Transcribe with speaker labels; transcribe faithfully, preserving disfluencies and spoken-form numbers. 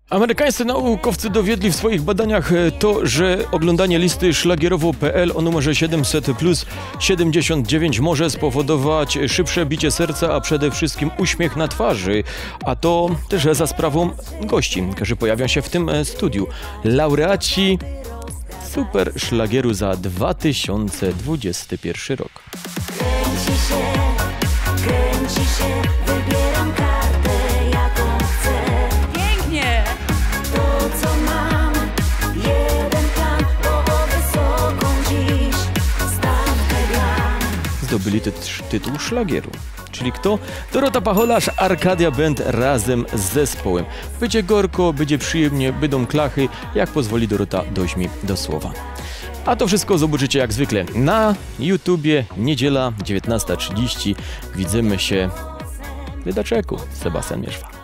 Speaker 1: Amerykańscy naukowcy dowiedli w swoich badaniach to, że oglądanie listy szlagierowo kropka p l o numerze siedemset plus siedemdziesiąt dziewięć może spowodować szybsze bicie serca, a przede wszystkim uśmiech na twarzy. A to też za sprawą gości, którzy pojawią się w tym studiu. Laureaci super szlagieru za dwa tysiące dwudziesty pierwszy rok.
Speaker 2: Kręci się, kręci się, wybieram kartę, jaką chcę.
Speaker 3: Pięknie!
Speaker 2: To, co mam, jeden plan, bo o wysoką dziś stawkę gram.
Speaker 1: Zdobyli ty tytuł szlagieru. Czyli kto? Dorota Pacholacz, Arcadia Band razem z zespołem. Będzie gorko, będzie przyjemnie, będą klachy, jak pozwoli Dorota doźmi do słowa. A to wszystko zobaczycie jak zwykle na YouTubie, niedziela dziewiętnasta trzydzieści. Widzimy się w Wydaczeku. Sebastian Mierzwa.